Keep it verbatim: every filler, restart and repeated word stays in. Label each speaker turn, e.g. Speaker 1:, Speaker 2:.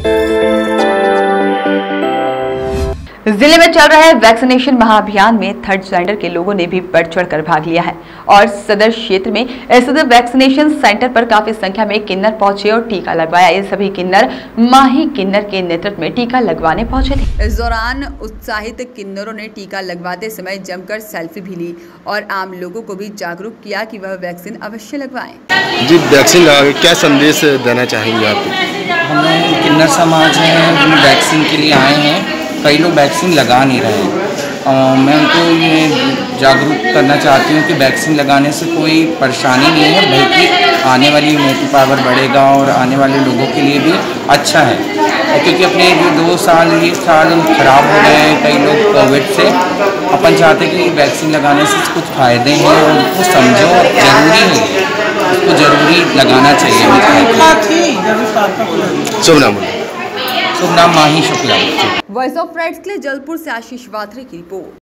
Speaker 1: जिले में चल रहे वैक्सीनेशन महाअभियान में थर्ड जेंडर के लोगों ने भी बढ़ चढ़कर भाग लिया है और सदर क्षेत्र में स्थित वैक्सीनेशन सेंटर पर काफी संख्या में किन्नर पहुंचे और टीका लगवाया। ये सभी किन्नर माही किन्नर के नेतृत्व में टीका लगवाने पहुंचे थे। इस दौरान उत्साहित किन्नरों ने टीका लगवाते समय जमकर सेल्फी भी ली और आम लोगों को भी जागरूक किया कि वह वैक्सीन अवश्य लगवाएं।
Speaker 2: जी, वैक्सीन लगा के क्या संदेश देना चाहेंगे आप?
Speaker 3: हम किन्नर समाज हैं, हम वैक्सीन के लिए आए हैं। कई लोग वैक्सीन लगा नहीं रहे हैं। मैं उनको ये जागरूक करना चाहती हूँ कि वैक्सीन लगाने से कोई परेशानी नहीं है, बल्कि आने वाली इम्यूनिटी पावर बढ़ेगा और आने वाले लोगों के लिए भी अच्छा है। क्योंकि अपने जो दो साल एक साल खराब हो गए हैं कई लोग कोविड से, अपन चाहते हैं कि वैक्सीन लगाने से कुछ फ़ायदे हैं और उसको समझो, ज़रूरी है, उसको ज़रूरी लगाना चाहिए।
Speaker 2: शुभ नाम
Speaker 3: शुभ नाम Mahi Shukla.
Speaker 1: Voice of rights के लिए जबलपुर से आशीष वाथरे की रिपोर्ट।